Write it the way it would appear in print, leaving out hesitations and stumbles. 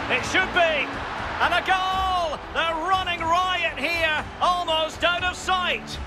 It should be. And a goal! They're running riot here, almost out of sight.